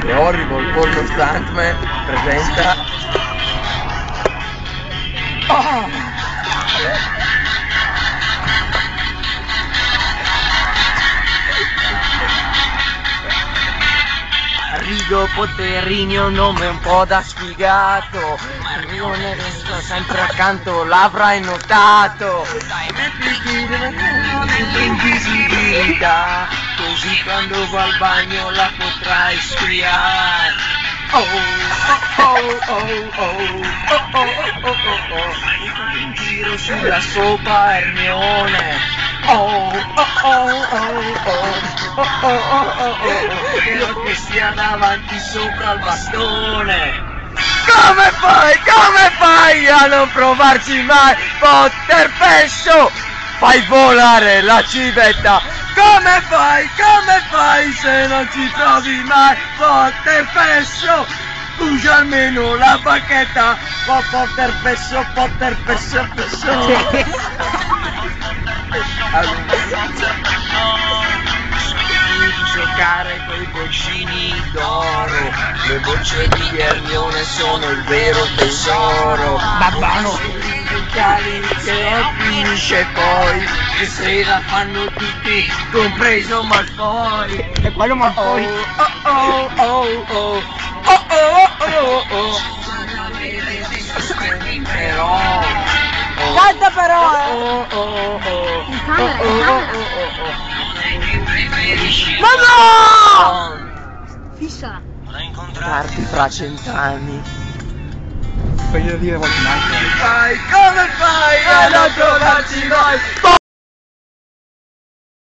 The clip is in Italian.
The Horrible Pollo Stuntman presenta Rigo Poterino, nome un po' da sfigato, non è sempre accanto, l'avrai notato. Invisibilità, così quando va al bagno la potrai spiare. Oh oh oh oh oh oh oh oh oh, in giro sulla sopa Ermione. Oh oh oh oh oh oh oh oh, quello che sia davanti sopra il bastone. Come fai a non provarci mai, Potter Pescio? Fai volare la civetta. Come fai se non ci provi mai, Potter Pescio? Usa almeno la bacchetta, Potter Pescio, Potter Pescio, Pescio. Giocare coi boccini d'oro, le bocce di Ermione sono il vero tesoro. Babbano che finisce poi, che sera fanno tutti, compreso Malfoy. E quello Malfoy. Oh oh oh oh oh oh oh oh. Però Canta però, oh oh oh oh. In camera, in camera. Ma no! Fissa. Parti fra 100 anni. Voglio dire qualcun altro. Come fai a non trovarci mai?